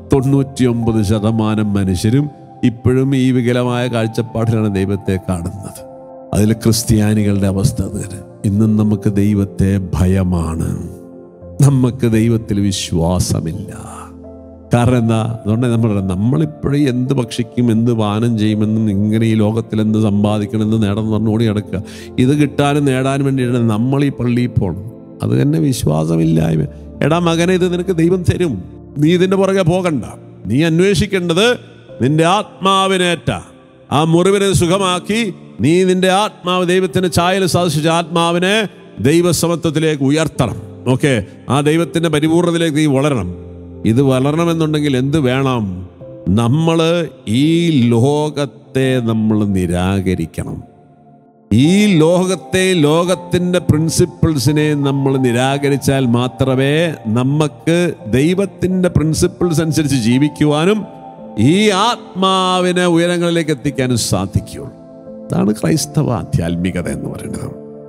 99% മനുഷ്യരും ഇപ്പോഴും ഈ വികലമായ കാഴ്ചപ്പാടിലാണ് ദൈവത്തെ കാണുന്നത്. അതിൽ ക്രിസ്ത്യാനികളുടെ അവസ്ഥ തന്നെ. ഇന്നും നമുക്ക് ദൈവത്തെ ഭയമാണ്, നമുക്ക് ദൈവത്തിൽ വിശ്വാസമില്ല. കാരണം എന്താ? അതുകൊണ്ട് നമ്മളിപ്പോഴും എന്ത് ഭക്ഷിക്കും, എന്ത് പാനം ചെയ്യുമെന്നും, ഇങ്ങനെ ഈ ലോകത്തിൽ എന്ത് സമ്പാദിക്കണം, എന്ത് നേടണം പറഞ്ഞ് ഓടി നടക്കുക. ഇത് കിട്ടാനും നേടാനും വേണ്ടിയാണ് നമ്മൾ ഈ പള്ളിയിൽ പോകണം. അത് തന്നെ വിശ്വാസമില്ലായ്മ. എടാ മകനെ, ഇത് നിനക്ക് ദൈവം തരും, നീ ഇതിൻ്റെ പുറകെ പോകണ്ട. നീ അന്വേഷിക്കേണ്ടത് നിന്റെ ആത്മാവിനേറ്റ ആ മുറിവിനെ സുഖമാക്കി, നീ നിന്റെ ആത്മാവ് ദൈവത്തിന് ഛായയിൽ സാധിച്ച ആത്മാവിനെ ദൈവസമത്വത്തിലേക്ക് ഉയർത്തണം. ഓക്കെ, ആ ദൈവത്തിൻ്റെ പരിപൂർണതയിലേക്ക് നീ വളരണം. ഇത് വളരണമെന്നുണ്ടെങ്കിൽ എന്ത് വേണം? നമ്മൾ ഈ ലോകത്തെ നമ്മൾ നിരാകരിക്കണം. ഈ ലോകത്തിൻ്റെ പ്രിൻസിപ്പിൾസിനെ നമ്മൾ നിരാകരിച്ചാൽ മാത്രമേ നമുക്ക് ദൈവത്തിൻ്റെ പ്രിൻസിപ്പിൾസ് അനുസരിച്ച് ജീവിക്കുവാനും ഈ ആത്മാവിനെ ഉയരങ്ങളിലേക്ക് എത്തിക്കാനും സാധിക്കുകയുള്ളൂ. അതാണ് ക്രൈസ്തവ ആധ്യാത്മികത എന്ന് പറയുന്നത്.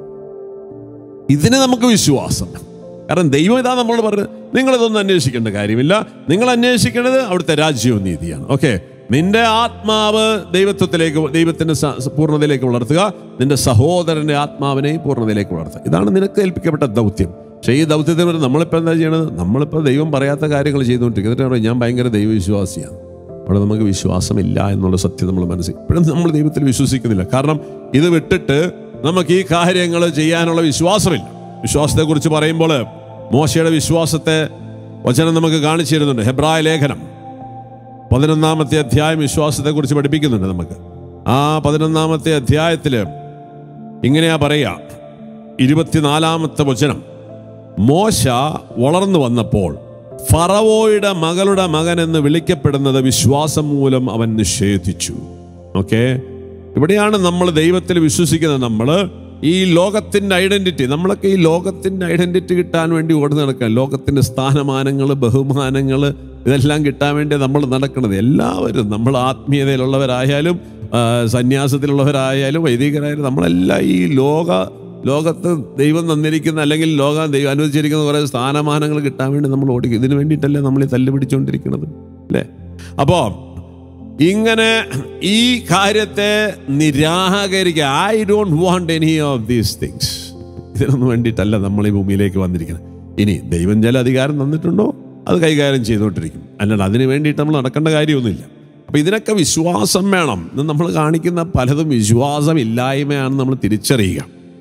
ഇതിന് നമുക്ക് വിശ്വാസം. കാരണം ദൈവം ഇതാ നമ്മളോട് പറഞ്ഞത്, നിങ്ങളിതൊന്നും അന്വേഷിക്കേണ്ട കാര്യമില്ല. നിങ്ങൾ അന്വേഷിക്കേണ്ടത് അവിടുത്തെ രാജ്യവും നീതിയാണ്. ഓക്കെ, നിന്റെ ആത്മാവ് ദൈവത്തിൻ്റെ പൂർണ്ണതയിലേക്ക് വളർത്തുക, നിന്റെ സഹോദരൻ്റെ ആത്മാവിനെ പൂർണ്ണതയിലേക്ക് വളർത്തുക. ഇതാണ് നിനക്ക് ഏൽപ്പിക്കപ്പെട്ട ദൗത്യം. പക്ഷേ ഈ ദൗത്യത്തിന് നമ്മളിപ്പോൾ എന്താ ചെയ്യണത്? നമ്മളിപ്പോൾ ദൈവം പറയാത്ത കാര്യങ്ങൾ ചെയ്തുകൊണ്ടിരിക്കുന്നത്. എന്നിട്ട് ഞാൻ ഭയങ്കര ദൈവവിശ്വാസിയാണ്. അവിടെ നമുക്ക് വിശ്വാസമില്ല എന്നുള്ള സത്യം നമ്മൾ മനസ്സിലാക്കി. ഇപ്പോഴും നമ്മൾ ദൈവത്തിൽ വിശ്വസിക്കുന്നില്ല. കാരണം ഇത് വിട്ടിട്ട് നമുക്ക് ഈ കാര്യങ്ങൾ ചെയ്യാനുള്ള വിശ്വാസമില്ല. വിശ്വാസത്തെക്കുറിച്ച് പറയുമ്പോൾ മോശയുടെ വിശ്വാസത്തെ വചനം നമുക്ക് കാണിച്ചു തരുന്നുണ്ട്. ഹെബ്രായ ലേഖനം 11-ാമത്തെ അധ്യായം വിശ്വാസത്തെക്കുറിച്ച് പഠിപ്പിക്കുന്നുണ്ട് നമുക്ക്. ആ 11-ാമത്തെ അധ്യായത്തിൽ ഇങ്ങനെയാ പറയുക, 24-ാമത്തെ വചനം. മോശ വളർന്നു വന്നപ്പോൾ ഫറവോയുടെ മകളുടെ മകൻ എന്ന് വിളിക്കപ്പെടുന്നത് വിശ്വാസം മൂലം അവൻ നിഷേധിച്ചു. ഓക്കെ, ഇവിടെയാണ് നമ്മൾ ദൈവത്തിൽ വിശ്വസിക്കുന്നത്. നമ്മൾ ഈ ലോകത്തിൻ്റെ ഐഡന്റിറ്റി, നമ്മളൊക്കെ ഈ ലോകത്തിൻ്റെ ഐഡന്റിറ്റി കിട്ടാൻ വേണ്ടി ഓടി നടക്കുക. ലോകത്തിൻ്റെ സ്ഥാനമാനങ്ങൾ, ബഹുമാനങ്ങൾ, ഇതെല്ലാം കിട്ടാൻ വേണ്ടി നമ്മൾ നടക്കുന്നത്. എല്ലാവരും, നമ്മൾ ആത്മീയതയിലുള്ളവരായാലും സന്യാസത്തിലുള്ളവരായാലും വൈദികരായാലും, നമ്മളെല്ലാം ഈ ലോകത്ത് ദൈവം തന്നിരിക്കുന്ന, അല്ലെങ്കിൽ ദൈവം അനുവദിച്ചിരിക്കുന്ന കുറേ സ്ഥാനമാനങ്ങൾ കിട്ടാൻ വേണ്ടി നമ്മൾ ഓടിക്കും. ഇതിനു വേണ്ടിയിട്ടല്ലേ നമ്മൾ ഈ തല്ല് പിടിച്ചുകൊണ്ടിരിക്കുന്നത്, അല്ലേ? അപ്പോൾ ഇങ്ങനെ ഈ കാര്യത്തെ നിരാകരിക്കുക. I don't want any of these things. ഇതിനൊന്നും വേണ്ടിയിട്ടല്ല നമ്മൾ ഈ ഭൂമിയിലേക്ക് വന്നിരിക്കുന്നത്. ഇനി ദൈവം ചില അധികാരം തന്നിട്ടുണ്ടോ, അത് കൈകാര്യം ചെയ്തുകൊണ്ടിരിക്കും. അല്ലാണ്ട് അതിന് വേണ്ടിയിട്ട് നമ്മൾ നടക്കേണ്ട കാര്യമൊന്നുമില്ല. അപ്പോൾ ഇതിനൊക്കെ വിശ്വാസം വേണം. ഇന്ന് നമ്മൾ കാണിക്കുന്ന പലതും വിശ്വാസമില്ലായ്മയാണെന്ന് നമ്മൾ തിരിച്ചറിയുക.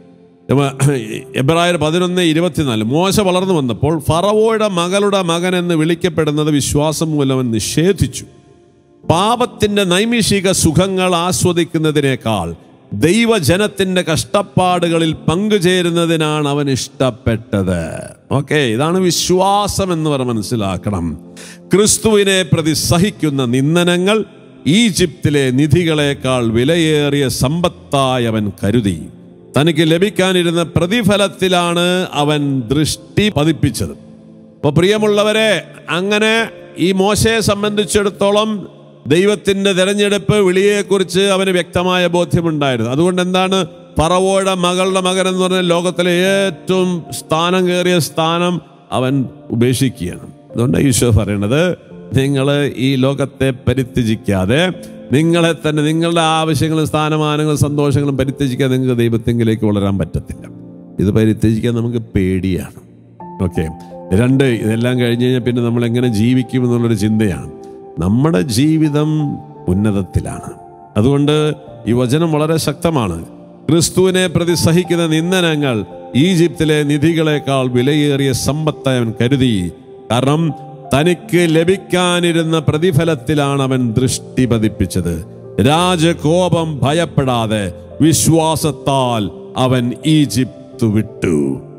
എബ്രായർ 11:24 മോശ വളർന്നു വന്നപ്പോൾ ഫറവോയുടെ മകളുടെ മകൻ എന്ന് വിളിക്കപ്പെടുന്നത് വിശ്വാസം മൂലം നിഷേധിച്ചു. പാപത്തിൻ്റെ നൈമിഷിക സുഖങ്ങൾ ആസ്വദിക്കുന്നതിനേക്കാൾ ദൈവജനത്തിൻ്റെ കഷ്ടപ്പാടുകളിൽ പങ്കുചേരുന്നതിനാണ് അവൻ ഇഷ്ടപ്പെട്ടത്. ഓക്കെ, ഇതാണ് വിശ്വാസം എന്ന് പറഞ്ഞ് മനസ്സിലാക്കണം. ക്രിസ്തുവിനെ പ്രതി സഹിക്കുന്ന നിന്ദനങ്ങൾ ഈജിപ്തിലെ നിധികളെക്കാൾ വിലയേറിയ സമ്പത്തായി അവൻ കരുതി. തനിക്ക് ലഭിക്കാനിരുന്ന പ്രതിഫലത്തിലാണ് അവൻ ദൃഷ്ടി പതിപ്പിച്ചത്. അപ്പോൾ പ്രിയമുള്ളവരെ, അങ്ങനെ ഈ മോശയെ സംബന്ധിച്ചിടത്തോളം ദൈവത്തിൻ്റെ തെരഞ്ഞെടുപ്പ് വിളിയെക്കുറിച്ച് അവന് വ്യക്തമായ ബോധ്യമുണ്ടായിരുന്നു. അതുകൊണ്ട് എന്താണ്, ഫറവോയുടെ മകളുടെ മകൻ എന്ന് പറഞ്ഞാൽ ലോകത്തിലെ ഏറ്റവും സ്ഥാനം കയറിയ സ്ഥാനം അവൻ ഉപേക്ഷിക്കുകയാണ്. അതുകൊണ്ട് ഈശോ പറയണത്, നിങ്ങൾ ഈ ലോകത്തെ പരിത്യജിക്കാതെ നിങ്ങളെ തന്നെ, നിങ്ങളുടെ ആവശ്യങ്ങളും സ്ഥാനമാനങ്ങളും സന്തോഷങ്ങളും പരിത്യജിക്കാതെ നിങ്ങൾക്ക് ദൈവത്തെങ്കിലേക്ക് വളരാൻ പറ്റത്തില്ല. ഇത് പരിത്യജിക്കാൻ നമുക്ക് പേടിയാണ്. ഓക്കെ, 2, ഇതെല്ലാം കഴിഞ്ഞ് കഴിഞ്ഞാൽ പിന്നെ നമ്മൾ എങ്ങനെ ജീവിക്കും എന്നുള്ളൊരു ചിന്തയാണ്. നമ്മുടെ ജീവിതം ഉന്നതത്തിലാണ്. അതുകൊണ്ട് ഈ വചനം വളരെ ശക്തമാണ്. ക്രിസ്തുവിനെ പ്രതി സഹിക്കുന്ന നിന്ദനങ്ങൾ ഈജിപ്തിലെ നിധികളെക്കാൾ വിലയേറിയ സമ്പത്തായി അവൻ കരുതി. കാരണം തനിക്ക് ലഭിക്കാനിരുന്ന പ്രതിഫലത്തിലാണ് അവൻ ദൃഷ്ടി പതിപ്പിച്ചത്. രാജകോപം ഭയപ്പെടാതെ വിശ്വാസത്താൽ അവൻ ഈജിപ്ത് വിട്ടു.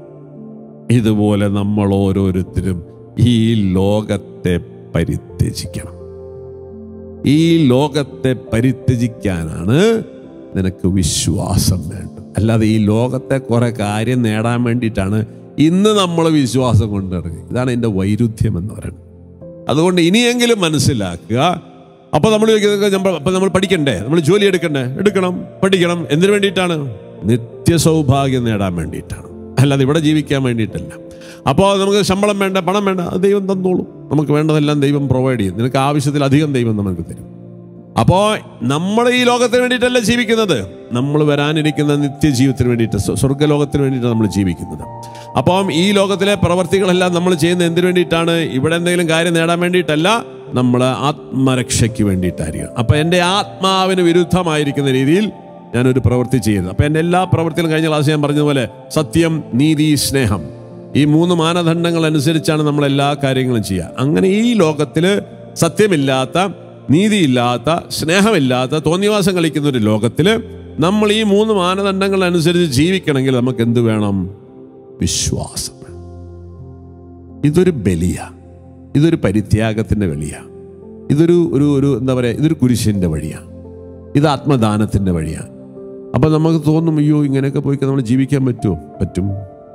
ഇതുപോലെ നമ്മൾ ഓരോരുത്തരും ഈ ലോകത്തെ പരിത്യജിക്കണം. ഈ ലോകത്തെ പരിത്യജിക്കാനാണ് നിനക്ക് വിശ്വാസം വേണ്ടത്. അല്ലാതെ ഈ ലോകത്തെ കുറെ കാര്യം നേടാൻ വേണ്ടിയിട്ടാണ് ഇന്ന് നമ്മൾ വിശ്വാസം കൊണ്ടിറങ്ങി. ഇതാണ് എൻ്റെ വൈരുദ്ധ്യം എന്ന് പറയുന്നത്. അതുകൊണ്ട് ഇനിയെങ്കിലും മനസ്സിലാക്കുക. അപ്പോൾ നമ്മൾ അപ്പം നമ്മൾ പഠിക്കണ്ടേ, നമ്മൾ ജോലി എടുക്കണം, പഠിക്കണം. എന്തിനു വേണ്ടിയിട്ടാണ്? നിത്യസൗഭാഗ്യം നേടാൻ വേണ്ടിയിട്ടാണ്, അല്ലാതെ ഇവിടെ ജീവിക്കാൻ വേണ്ടിയിട്ടല്ല. അപ്പോൾ നമുക്ക് ശമ്പളം വേണ്ട, പണം വേണ്ട, അത് ദൈവം തന്നോളും. നമുക്ക് വേണ്ടതെല്ലാം ദൈവം പ്രൊവൈഡ് ചെയ്യും. നിനക്ക് ആവശ്യത്തിലധികം ദൈവം നമുക്ക് തരും. അപ്പോൾ നമ്മൾ ഈ ലോകത്തിന് വേണ്ടിയിട്ടല്ല ജീവിക്കുന്നത്, നമ്മൾ വരാനിരിക്കുന്ന നിത്യജീവിതത്തിന് വേണ്ടിയിട്ട്, സ്വർഗ്ഗലോകത്തിന് വേണ്ടിയിട്ടാണ് നമ്മൾ ജീവിക്കുന്നത്. അപ്പം ഈ ലോകത്തിലെ പ്രവർത്തികളെല്ലാം നമ്മൾ ചെയ്യുന്നത് എന്തിനു വേണ്ടിയിട്ടാണ്? ഇവിടെ എന്തെങ്കിലും കാര്യം നേടാൻ വേണ്ടിയിട്ടല്ല, നമ്മൾ ആത്മരക്ഷയ്ക്ക് വേണ്ടിയിട്ടായിരിക്കും. അപ്പം എൻ്റെ ആത്മാവിന് വിരുദ്ധമായിരിക്കുന്ന രീതിയിൽ ഞാനൊരു പ്രവൃത്തി ചെയ്യുന്നത്. അപ്പം എൻ്റെ എല്ലാ പ്രവൃത്തികളും കഴിഞ്ഞ ക്ലാസ് ഞാൻ പറഞ്ഞതുപോലെ സത്യം, നീതി, സ്നേഹം, ഈ 3 മാനദണ്ഡങ്ങൾ അനുസരിച്ചാണ് നമ്മൾ എല്ലാ കാര്യങ്ങളും ചെയ്യുക. അങ്ങനെ ഈ ലോകത്തിൽ സത്യമില്ലാത്ത, നീതിയില്ലാത്ത, സ്നേഹമില്ലാത്ത, തോന്നിവാസം കളിക്കുന്ന ഒരു ലോകത്തിൽ നമ്മൾ ഈ 3 മാനദണ്ഡങ്ങൾ അനുസരിച്ച് ജീവിക്കണമെങ്കിൽ നമുക്ക് എന്ത് വേണം? വിശ്വാസം. ഇതൊരു ബലിയ, ഇതൊരു പരിത്യാഗത്തിൻ്റെ വഴിയാണ്. ഇതൊരു എന്താ പറയുക, ഇതൊരു കുരിശിൻ്റെ വഴിയാണ്. ഇത് ആത്മദാനത്തിൻ്റെ വഴിയാണ്. അപ്പം നമുക്ക് തോന്നും, അയ്യോ ഇങ്ങനെയൊക്കെ പോയി നമ്മൾ ജീവിക്കാൻ പറ്റുമോ? പറ്റും.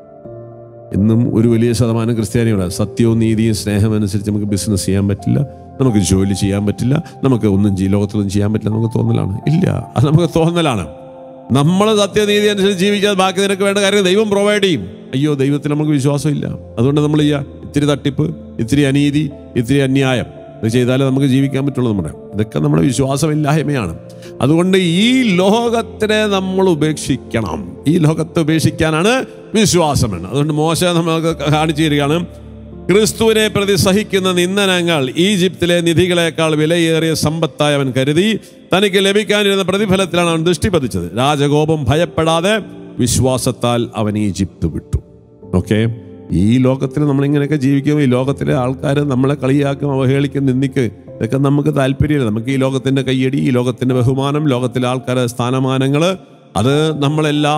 ഇന്നും ഒരു വലിയ ശതമാനം ക്രിസ്ത്യാനികളാണ്. സത്യവും നീതിയും സ്നേഹം അനുസരിച്ച് നമുക്ക് ബിസിനസ് ചെയ്യാൻ പറ്റില്ല, നമുക്ക് ജോലി ചെയ്യാൻ പറ്റില്ല, നമുക്ക് ഒന്നും ലോകത്തിലൊന്നും ചെയ്യാൻ പറ്റില്ല. നമുക്ക് തോന്നലാണ്. ഇല്ല, അത് നമുക്ക് തോന്നലാണ്. നമ്മൾ സത്യനീതി അനുസരിച്ച് ജീവിച്ചാൽ ബാക്കി നിനക്ക് വേണ്ട കാര്യം ദൈവം പ്രൊവൈഡ് ചെയ്യും. അയ്യോ, ദൈവത്തിൽ നമുക്ക് വിശ്വാസമില്ല, അതുകൊണ്ട് നമ്മൾ ഇത്തിരി തട്ടിപ്പ്, ഇത്തിരി അനീതി, ഇത്തിരി അന്യായം ഇത് ചെയ്താലേ നമുക്ക് ജീവിക്കാൻ പറ്റുള്ളൂ. ഇതൊക്കെ നമ്മുടെ വിശ്വാസമില്ലായ്മയാണ്. അതുകൊണ്ട് ഈ ലോകത്തിനെ നമ്മൾ ഉപേക്ഷിക്കണം. ഈ ലോകത്തെ ഉപേക്ഷിക്കാനാണ് വിശ്വാസം വേണം. അതുകൊണ്ട് മോശ നമുക്ക് കാണിച്ചു തരികയാണ്, ക്രിസ്തുവിനെ പ്രതി സഹിക്കുന്ന നിന്ദനങ്ങൾ ഈജിപ്തിലെ നിധികളെക്കാൾ വിലയേറിയ സമ്പത്തായി അവൻ കരുതി. തനിക്ക് ലഭിക്കാനിരുന്ന പ്രതിഫലത്തിലാണ് അവൻ ദൃഷ്ടി പതിച്ചത്. രാജകോപം ഭയപ്പെടാതെ വിശ്വാസത്താൽ അവൻ ഈജിപ്ത് വിട്ടു. ഓക്കെ, ഈ ലോകത്തിൽ നമ്മളിങ്ങനെയൊക്കെ ജീവിക്കും. ഈ ലോകത്തിലെ ആൾക്കാർ നമ്മളെ കളിയാക്കും, അവഹേളിക്കും, നിന്ദിക്കും. ഇതൊക്കെ നമുക്ക് താല്പര്യമില്ല. നമുക്ക് ഈ ലോകത്തിൻ്റെ കയ്യടി, ഈ ലോകത്തിൻ്റെ ബഹുമാനം, ലോകത്തിലെ ആൾക്കാരുടെ സ്ഥാനമാനങ്ങൾ, അത് നമ്മളെല്ലാ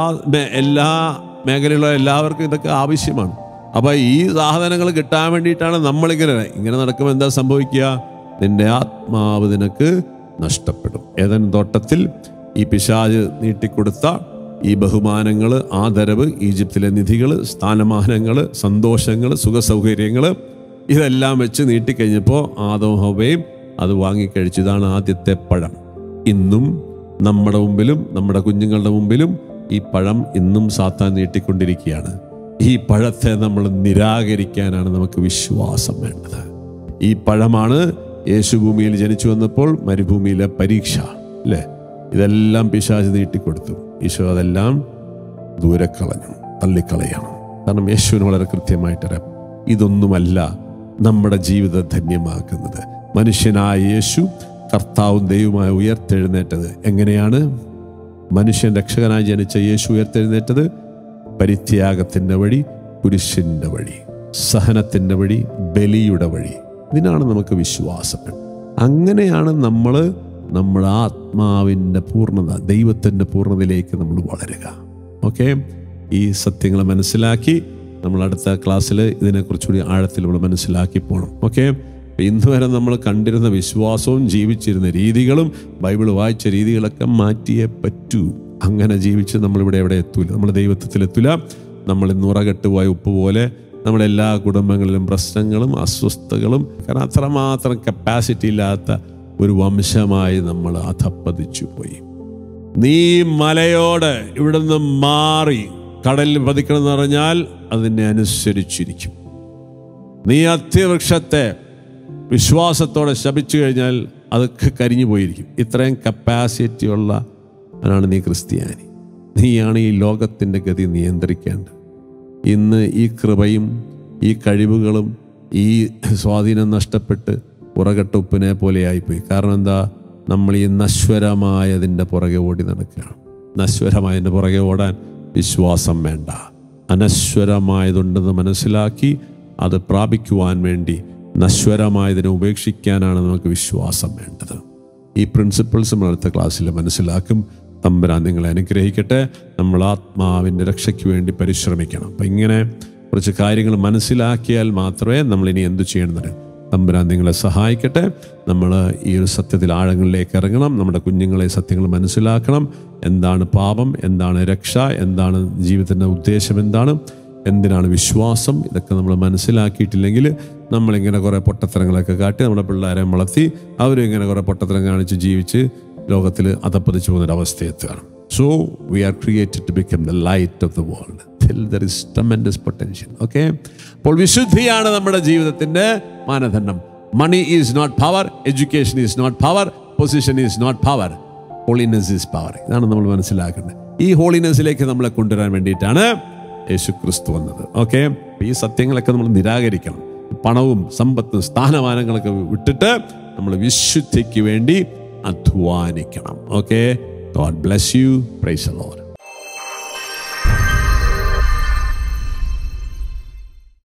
മേഖലയിലുള്ള എല്ലാവർക്കും ഇതൊക്കെ ആവശ്യമാണ്. അപ്പോൾ ഈ സാധനങ്ങൾ കിട്ടാൻ വേണ്ടിയിട്ടാണ് നമ്മളിങ്ങനെ നടക്കുമ്പോൾ എന്താ സംഭവിക്കുക? നിന്റെ ആത്മാവ് നിനക്ക് നഷ്ടപ്പെടും. ഏദൻ തോട്ടത്തിൽ ഈ പിശാച് നീട്ടിക്കൊടുത്ത ഈ ബഹുമാനങ്ങൾ, ആദരവ്, ഈജിപ്തിലെ നിധികൾ, സ്ഥാനമാനങ്ങൾ, സന്തോഷങ്ങൾ, സുഖസൗകര്യങ്ങൾ, ഇതെല്ലാം വെച്ച് നീട്ടിക്കഴിഞ്ഞപ്പോൾ ആദവും ഹവ്വയും അത് വാങ്ങിക്കഴിച്ചു. ഇതാണ് ആദ്യത്തെ പഴം. ഇന്നും നമ്മുടെ മുമ്പിലും നമ്മുടെ കുഞ്ഞുങ്ങളുടെ മുമ്പിലും ഈ പഴം ഇന്നും സാത്താൻ നീട്ടിക്കൊണ്ടിരിക്കുകയാണ്. ഈ പഴത്തെ നമ്മൾ നിരാകരിക്കാനാണ് നമുക്ക് വിശ്വാസം വേണ്ടത്. ഈ പഴമാണ് യേശു ഭൂമിയിൽ ജനിച്ചു വന്നപ്പോൾ മരുഭൂമിയിലെ പരീക്ഷ, അല്ലേ? ഇതെല്ലാം പിശാച് നീട്ടിക്കൊടുത്തു. ഈശോ അതെല്ലാം ദൂരെ കളഞ്ഞു, തള്ളിക്കളയണം. കാരണം യേശുവിന് വളരെ കൃത്യമായിട്ടറിയാം, ഇതൊന്നുമല്ല നമ്മുടെ ജീവിതം ധന്യമാക്കുന്നത്. മനുഷ്യനായ യേശു കർത്താവും ദൈവവുമായി ഉയർത്തെഴുന്നേറ്റത് എങ്ങനെയാണ്? മനുഷ്യൻ രക്ഷകനായി ജനിച്ച യേശു ഉയർത്തെഴുന്നേറ്റത് പരിത്യാഗത്തിൻ്റെ വഴി, കുരിശിൻ്റെ വഴി, സഹനത്തിൻ്റെ വഴി, ബലിയുടെ വഴി. ഇതിനാണ് നമുക്ക് വിശ്വാസം. അങ്ങനെയാണ് നമ്മൾ നമ്മുടെ ആത്മാവിൻ്റെ പൂർണ്ണത, ദൈവത്തിൻ്റെ പൂർണ്ണതയിലേക്ക് നമ്മൾ വളരുക. ഓക്കെ, ഈ സത്യങ്ങൾ മനസ്സിലാക്കി നമ്മൾ അടുത്ത ക്ലാസ്സിൽ ഇതിനെക്കുറിച്ചുകൂടി ആഴത്തിൽ നമ്മൾ മനസ്സിലാക്കി പോകണം. ഓക്കെ, ഇന്ന് വരെ നമ്മൾ കണ്ടിരുന്ന വിശ്വാസവും ജീവിച്ചിരുന്ന രീതികളും ബൈബിൾ വായിച്ച രീതികളൊക്കെ മാറ്റിയേ പറ്റൂ. അങ്ങനെ ജീവിച്ച് നമ്മളിവിടെ എവിടെ എത്തൂല, നമ്മൾ ദൈവത്വത്തിലെത്തൂല. നമ്മൾ നുറകെട്ടുപോയ ഉപ്പ് പോലെ നമ്മുടെ എല്ലാ കുടുംബങ്ങളിലും പ്രശ്നങ്ങളും അസ്വസ്ഥതകളും, കാരണം അത്രമാത്രം കപ്പാസിറ്റി ഇല്ലാത്ത ഒരു വംശമായി നമ്മൾ അധപ്പതിച്ചു പോയി. നീ മലയോട് ഇവിടുന്ന് മാറി കടലിൽ പതിക്കണമെന്ന് പറഞ്ഞാൽ അതിനെ അനുസരിച്ചിരിക്കും. നീ അത്തിവൃക്ഷത്തെ വിശ്വാസത്തോടെ ശപിച്ചു കഴിഞ്ഞാൽ അതൊക്കെ കരിഞ്ഞു പോയിരിക്കും. ഇത്രയും കപ്പാസിറ്റി ഉള്ളവനാണ് നീ ക്രിസ്ത്യാനി. നീയാണ് ഈ ലോകത്തിൻ്റെ ഗതി നിയന്ത്രിക്കേണ്ടത്. ഇന്ന് ഈ കൃപയും ഈ കഴിവുകളും ഈ സ്വാധീനം നഷ്ടപ്പെട്ട് പുറകെട്ട ഉപ്പിനെ പോലെയായിപ്പോയി. കാരണം എന്താ? നമ്മൾ ഈ നശ്വരമായതിൻ്റെ പുറകെ ഓടി നടക്കുകയാണ്. നശ്വരമായതിൻ്റെ പുറകെ ഓടാൻ വിശ്വാസം വേണ്ട. അനശ്വരമായതുണ്ടെന്ന് മനസ്സിലാക്കി അത് പ്രാപിക്കുവാൻ വേണ്ടി നശ്വരമായതിനെ ഉപേക്ഷിക്കാനാണ് നമുക്ക് വിശ്വാസം വേണ്ടത്. ഈ പ്രിൻസിപ്പിൾസ് നമ്മൾ അടുത്ത ക്ലാസ്സിൽ മനസ്സിലാക്കും. തമ്പുരാൻ നിങ്ങളെ അനുഗ്രഹിക്കട്ടെ. നമ്മൾ ആത്മാവിൻ്റെ രക്ഷയ്ക്ക് വേണ്ടി പരിശ്രമിക്കണം. അപ്പം ഇങ്ങനെ കുറച്ച് കാര്യങ്ങൾ മനസ്സിലാക്കിയാൽ മാത്രമേ നമ്മളിനി എന്തു ചെയ്യണമെന്നറിയാം. തമ്പുരാൻ നിങ്ങളെ സഹായിക്കട്ടെ. നമ്മൾ ഈ ഒരു സത്യത്തിൽ ആഴങ്ങളിലേക്ക് ഇറങ്ങണം. നമ്മുടെ കുഞ്ഞുങ്ങളെ സത്യങ്ങൾ മനസ്സിലാക്കണം. എന്താണ് പാപം, എന്താണ് രക്ഷ, എന്താണ് ജീവിതത്തിൻ്റെ ഉദ്ദേശം, എന്തിനാണ് വിശ്വാസം, ഇതൊക്കെ നമ്മൾ മനസ്സിലാക്കിയിട്ടില്ലെങ്കിൽ നമ്മളിങ്ങനെ കുറേ പൊട്ടത്തരങ്ങളൊക്കെ കാട്ടി നമ്മുടെ പിള്ളേരെ വളർത്തി അവരും ഇങ്ങനെ കുറേ പൊട്ടത്തരം കാണിച്ച് ജീവിച്ച് ലോകത്തിൽ അധപ്പതിച്ചു പോകുന്നൊരവസ്ഥയെത്തുകയാണ്. So we are created to become the light of the world till there is tremendous potential. Okay? അപ്പോൾ വിശുദ്ധിയാണ് നമ്മുടെ ജീവിതത്തിൻ്റെ മാനദണ്ഡം. Money is not power, education is not power, position is not power, holiness is power. ഇതാണ് നമ്മൾ മനസ്സിലാക്കേണ്ടത്. ഈ ഹോളിനെസ്സിലേക്ക് നമ്മളെ കൊണ്ടുവരാൻ വേണ്ടിയിട്ടാണ് യേശു ക്രിസ്തു വന്നത്. ഓക്കെ, ഈ സത്യങ്ങളൊക്കെ നമ്മൾ നിരാകരിക്കണം. പണവും സമ്പത്തും സ്ഥാനമാനങ്ങളൊക്കെ വിട്ടിട്ട് നമ്മൾ വിശുദ്ധിക്ക് വേണ്ടി അധ്വാനിക്കണം. Okay, god bless you. Praise the Lord.